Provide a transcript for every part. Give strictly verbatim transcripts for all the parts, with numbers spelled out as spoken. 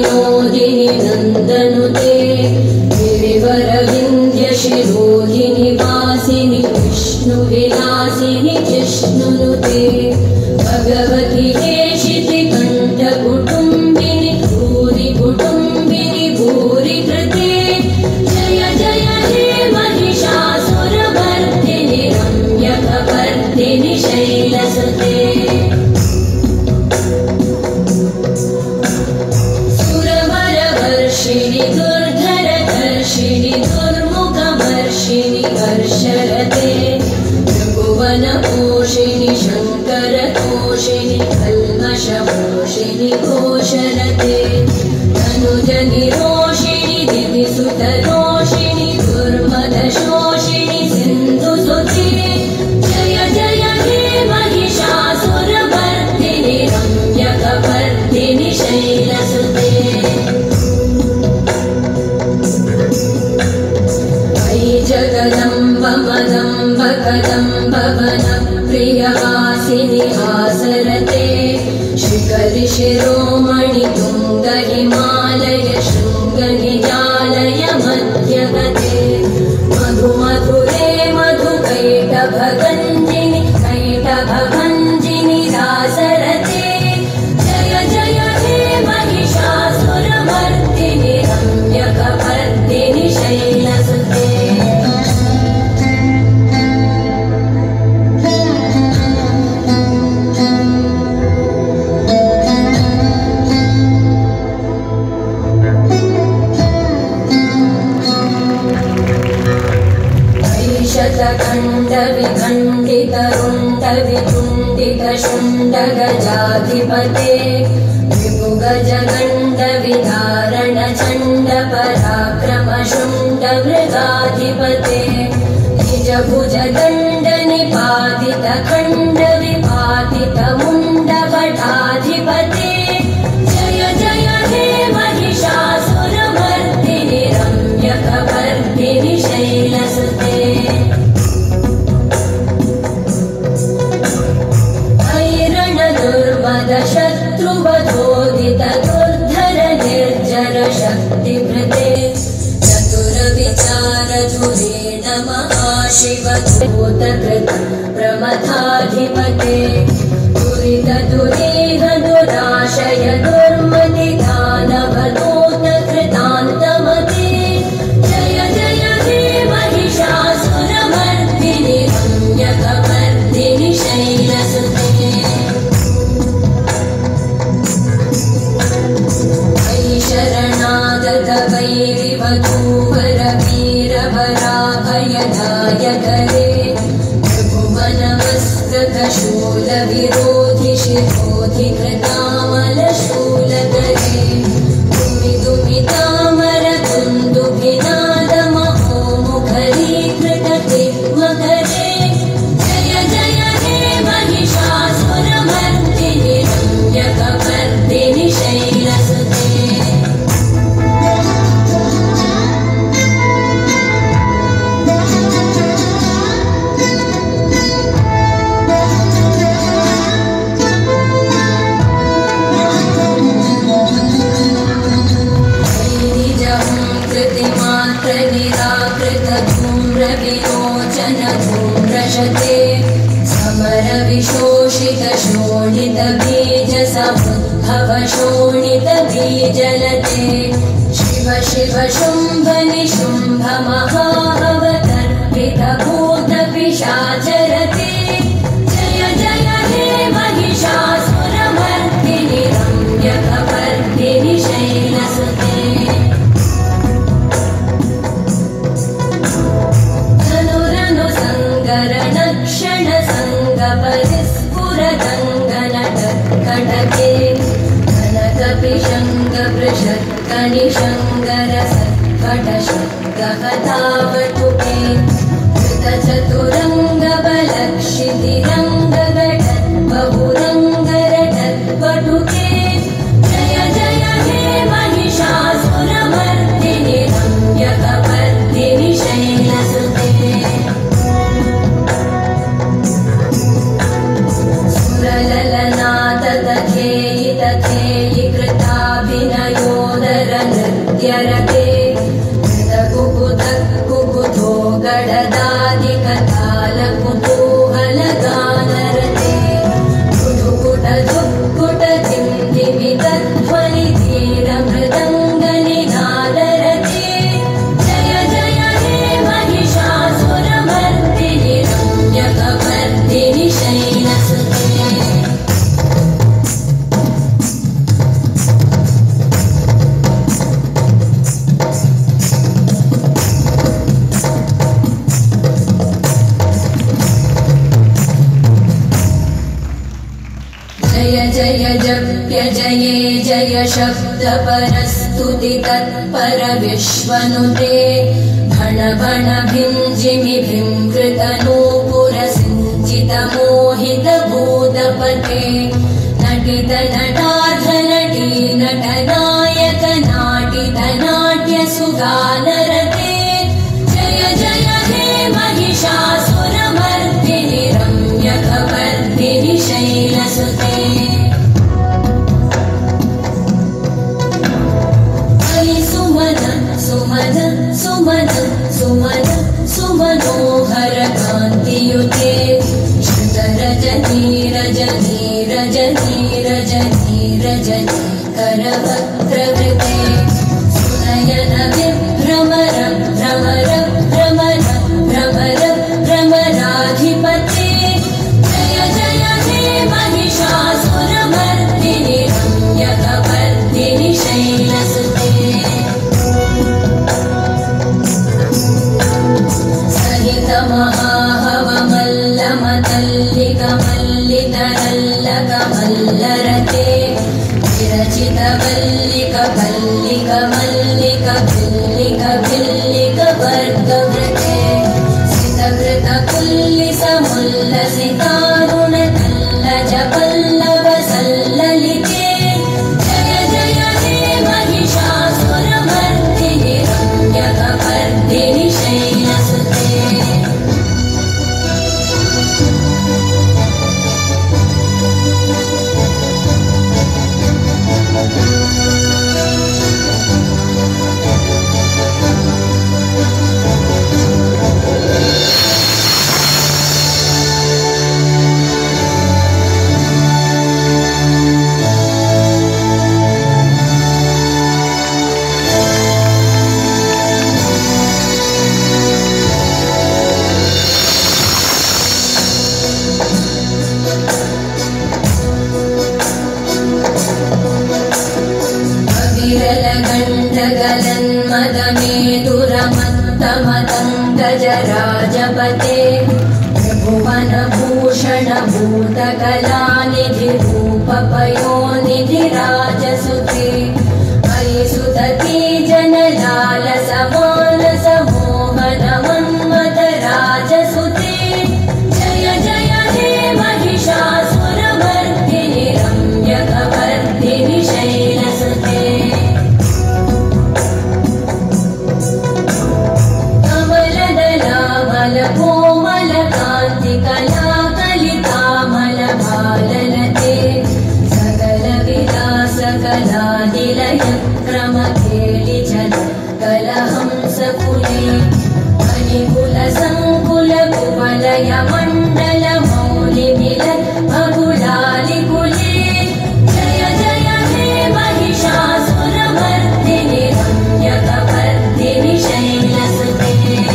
विनोदिनि नन्दनुते गिरिवरविन्द्यशिरोधिनि वासिनि विष्णुविलासिनि जिष्णुनुते भगवति हेशितिकण्ठकुटुम्बिनि भूरि कुटुम्बिनि भूरि कृते जय जय हे महिषासुरमर्दिनि रम्यकपर्दिनि शैलसुते सुरवरवर्षिणि दुर्धरधर्षिणि दुर्मुखवर्षिणि वर्षरते त्रिभुवनपोषिणि शङ्करतोषिणि कल्मषमोषिणि घोषरते तनुजनिरोषिणि दिविसुतरोषिणि दुर्मदशोषिणि सिन्धुसुते जय जय हे महिषासुरमर्दिनि रम्यकपर्दिनि शैलसुते अयि जगदम्ब मदम्ब कदम्ब वनप्रियवासिनि हासरते शिखरि शिरोमणि तुङ्ग हिमालय शृङ्ग निजालय मध्यगते मधु मधुरे मधुकैटभगञ्जिनि कैटभभञ्जिनि रासरते जय जय हे महिषासुरमर्दिनि रम्यकपर्दिनि शैलसुते शतखण्डविखण्डितरुण्डवितुण्डितशुण्डगजाधिपते विभुगजगण्डविधारण चण्ड पराक्रमशुण्डमृगाधिपते निजभुजगण्डनिपातितखण्डविपातितमुण्डभटाधिपते जय जय हे महिषासुरमर्दिनि रम्यकपर्दिनि शैलसुते शत्रुवधोदित दुर्धर निर्जर शक्तिभृते चतुरविचार धुरेण महाशिवदूतकृत प्रमथाधिपते दुरित दुरीह दुराशय दुर्मति दानवदूत कृतान्तमते जय जय हे महिषासुरमर्दिनि रम्यकपर्दिनि शैलसुते शरणागत वैरिवधूवर वीरवराभयदायकरे त्रिभुवनमस्कृत शूलविरोधि शिरोधि कृतामलशूलकरे दुमिदुमितामर दुन्दुभिनादमहोमुखरीकृत तिग्मकरे जय जय हे महिषासुरमर्दिनि रम्यकपर्दिनि शैलसुते विरोचन धूम्रशते समर विशोषित शोणित बीज समुद्भव शोणित बीजलते शिव शिव शुम्भ निशुम्भ महावतर्पित भूत पिशाचरते जय जय हे महिषासुरमर्दिनि रम्यकपर्दिनि शैलसुते क्षण संग परिस्फुरदङ्गनटकटके कनकपिशङ्ग वृषत्कनिशङ्गर सत्कटशङ्कहतावटुके कृतचतुरङ्गबलक्षितिरङ्गघटत् बहुरङ्गरटत्वटुके जय जय हे महिषासुरमर्दिनि रम्यकपर्दिनि शैलसुते सुरललनाथ तथेयि तथेयि कृताभिनयो मध्यरते कृतकुकुत कुकुतो गडदादिकतालकुतूहलगानरते कुटुकुट दुक्कुट धिम्धिमितध्वनिधीरमृदङ्गनिनादरते जय जय हे महिषासुरमर्दिनि रम्यकपर्दिनि शैलसुते जय जय जप्य जये जय शब्दपरस्तुति तत्पर विश्वनुते भण भण भिञ्जिमि भृङ्कृतनूपुरसिञ्चित मोहित भूतपते नटित नटार्ध नटी नटनायक नाटित नाट्य सुगानरते जय जय हे महिषासुरमर्दिनि रम्यकपर्दिनि शैलसुते सुमन सुमन सुमन सुमनोहर कान्तियुते श्रुतरजनी रजनी रजनी रजनी रजनी करवक्त्रवृते सुनयन विभ्रमर भ्रमर भ्रमर भ्रमर भ्रमराधिपते जय जय हे महिषासुरमर्दिनि रम्यकपर्दिनि शैलसुते महाहवमल्लमतल्लिकमल्लितरल्लकमल्लरते विरचित वल्लिक वल्लिक मल्लिक भिल्लिक भिल्लिक वर्गवृते सितकृत कुल्लिसमुल्लसितारुण तल्लज पल्लव सल्ललिते जय जय हे महिषासुरमर्दिनि रम्यकपर्दिनि शैलसुते गजराजपते त्रिभुवनभूषण भूतकलानिधि रूपपयोनिधि राजसुते मयि सुदती जनलालस मानस मोहन मन्मथ राजसुते जय जय हे महिषासुरमर्दिनि रम्यकपर्दिनि शैलसुते कोमल कान्ति कला कलितामल भालनते सकल विलास कलानिलय क्रम खेलि जन कलहंस कुले मणिकुल संकुल कुवलय मण्डल मौलि मिल भगुलालि कुले जय जय हे महिषासुरमर्दिनि रम्यकपर्दिनि शैलसुते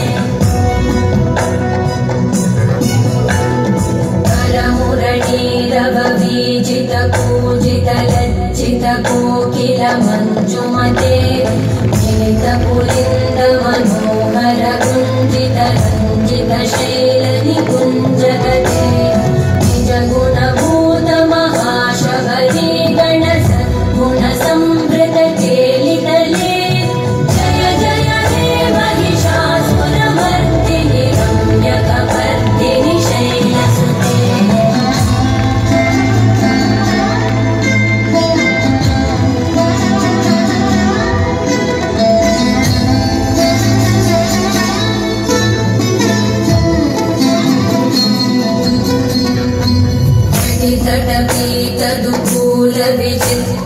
मुरणीरववीजित कूजित लज्जित कोकिल मञ्जुमते मिलित पुलिन्द मनोहर गुञ्जित रञ्जित शैल निकुञ्जगते निज गुणभूत महाशबरी गण सद्गुण संवृत केलितले जय जय हे महिषासुरमर्दिनि रम्यकपर्दिनि शैलसुते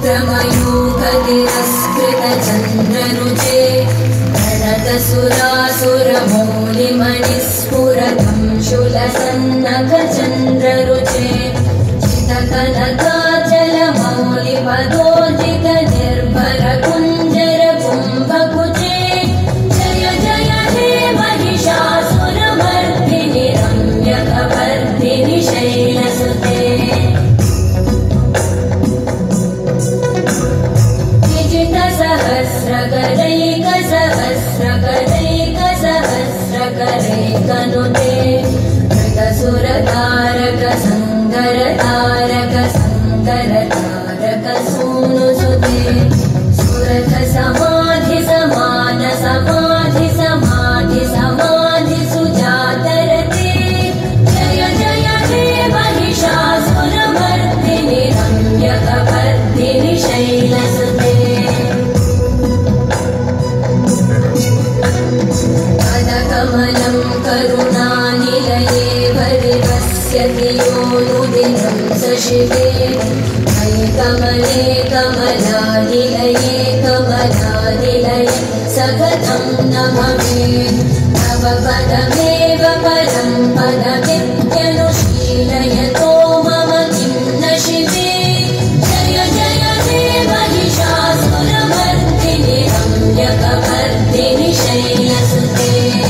प्रमयूखतिरस्कृतचन्द्ररुचे प्रणतसुरासुरमौलिमणिस्फुरतं शूलसन्नखचन्द्ररुचे चितकनकाचलमौलिपदोदितनिर्भरकुञ्जरकुम्भकुचे जय जय हे महिषासुरमर्दिनि रम्यकपर्दिनि शैलसुते सहस्रकदैकसहस्रकदैकसहस्रकदैकनुते मृगसुरतारक सङ्गरतारक सङ्गरतारक सूनुसुते सुरथ समाधि समान समाधि समाधि समाधि सुजातरते जय जय हे महिषासुरमर्दिनि रम्यकपर्दिनि शैलसुते कमलं करुणानिलये परिवस्यति योनुदिनं सशिवे मयि कमले कमलानिलये कमलानिलये सगतं न भवेत् तव पदमेव परं पदमित्यनुशीलयतो मम किं न शिवे जय जय हे महिषासुरमर्दिनि रम्यकपर्दिनि शैलसुते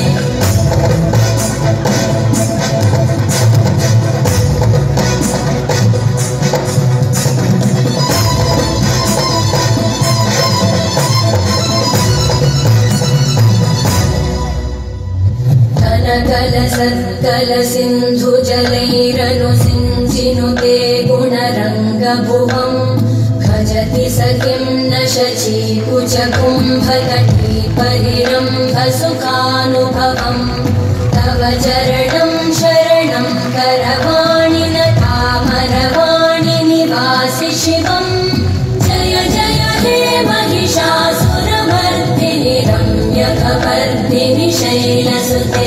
कलसिन्धुजलैरनुसिञ्चिनुते गुणरङ्गभुवं भजति सखिं न शचीकुचकुम्भतटी परिरम्भसुखानुभवम् तव चरणं शरणं करवाणि न तामरवाणि निवासि शिवम् जय जय हे महिषासुरमर्दिनि रम्यकपर्दिनि शैलसुते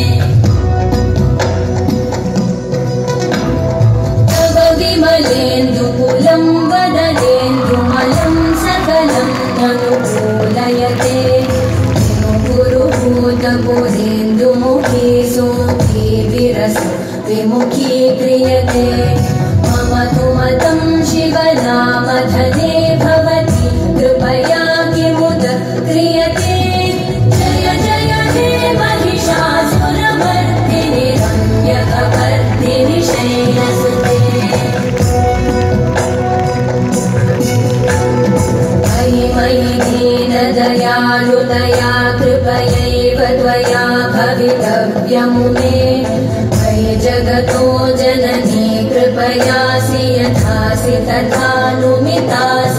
विमलेन्दुकुलं वदनेन्दुमलं सकलं ननुकूलयते विमुकुरुभूतपुरेन्दुमुखी सुमुखी विरसो विमुखी क्रियते मम तु मतं शिवनामधने भवति कृपया किमुद क्रियते जय जय हे महिषासुरमर्दिनि रम्यकपर्दिनि शैलसुते मयि दीनदयालुतया कृपयैव त्वया भवितव्यमुमे मयि जगतो जननी कृपयासि यथासि तथानुमितासि